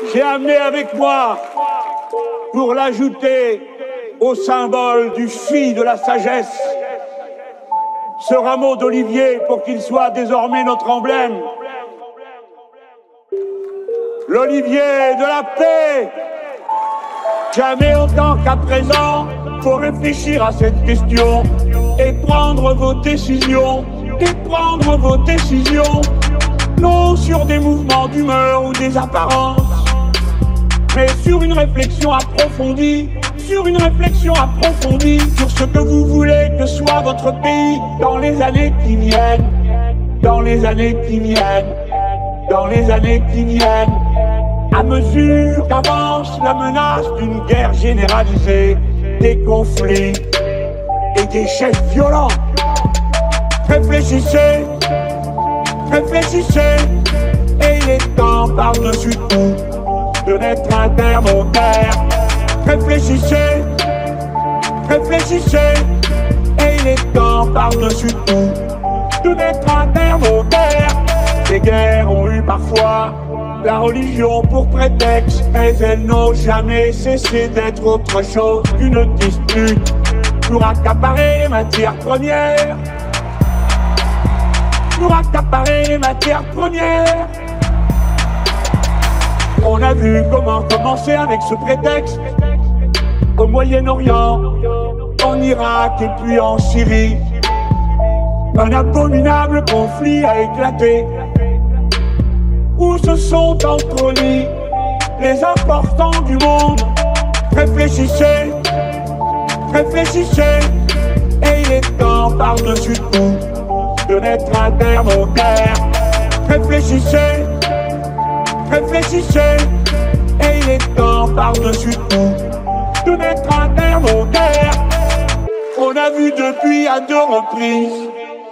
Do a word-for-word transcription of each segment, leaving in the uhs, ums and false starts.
J'ai amené avec moi, pour l'ajouter au symbole du fi de la sagesse, ce rameau d'olivier pour qu'il soit désormais notre emblème. L'olivier de la paix. Jamais autant qu'à présent, faut réfléchir à cette question et prendre vos décisions, et prendre vos décisions, non sur des mouvements d'humeur ou des apparences, mais sur une réflexion approfondie, sur une réflexion approfondie, sur ce que vous voulez que soit votre pays dans les années qui viennent, dans les années qui viennent, dans les années qui viennent. À mesure qu'avance la menace d'une guerre généralisée, des conflits et des chefs violents, réfléchissez, réfléchissez, et il est temps par-dessus tout de naître un terme au terre. Réfléchissez, réfléchissez, et il est temps par-dessus tout de naître un terme au terre. Les guerres ont eu parfois la religion pour prétexte, mais elles n'ont jamais cessé d'être autre chose qu'une dispute pour accaparer les matières premières, pour accaparer les matières premières. On a vu comment commencer avec ce prétexte au Moyen-Orient, en Irak et puis en Syrie. Un abominable conflit a éclaté où se sont entrelis les importants du monde. Réfléchissez, réfléchissez, et il est temps par-dessus tout de naître un terme au terre. Réfléchissez, réfléchissez, et il est temps par-dessus tout de naître un terme au terre. On a vu depuis à deux reprises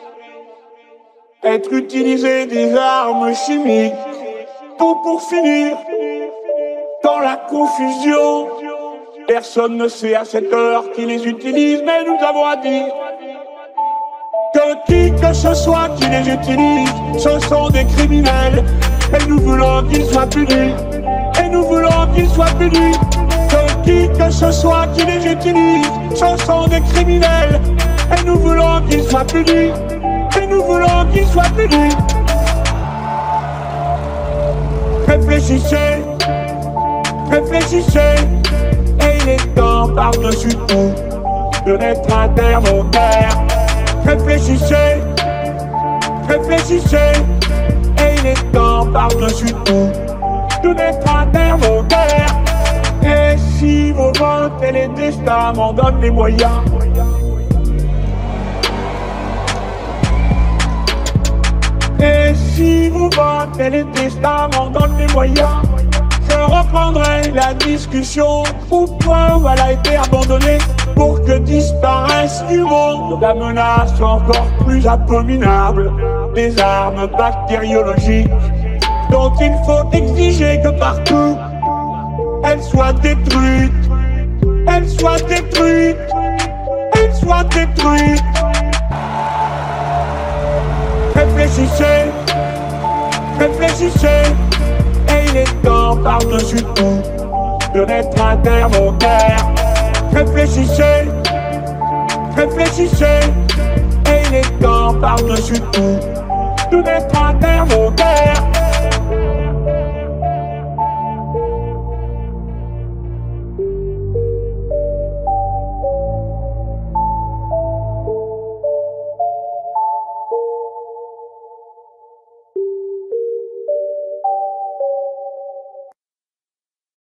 être utilisées des armes chimiques, tout pour finir dans la confusion. Personne ne sait à cette heure qui les utilise, mais nous avons à dire que qui que ce soit qui les utilise, ce sont des criminels, et nous voulons qu'ils soient punis, et nous voulons qu'ils soient punis. Que qui que ce soit qui les utilise, ce sont des criminels, et nous voulons qu'ils soient punis, et nous voulons qu'ils soient punis. Réfléchissez, réfléchissez, et il est temps par-dessus tout de naître un terme au terre. Réfléchissez, réfléchissez, et il est temps par-dessus tout de naître un terme au terre. Et si vos votes et les destins m'en donnent les moyens, et si vous votez les destins m'en donnent les moyens, je reprendrai la discussion au point où elle a été abandonnée, pour que disparaisse du monde la menace encore plus abominable des armes bactériologiques, dont il faut exiger que partout elles soient détruites, elles soient détruites, elles soient détruites. Réfléchissez, réfléchissez, et il est temps par-dessus tout de naître un terme au terre. Réfléchissez, réfléchissez, et il est temps par-dessus tout de naître un terme au terre.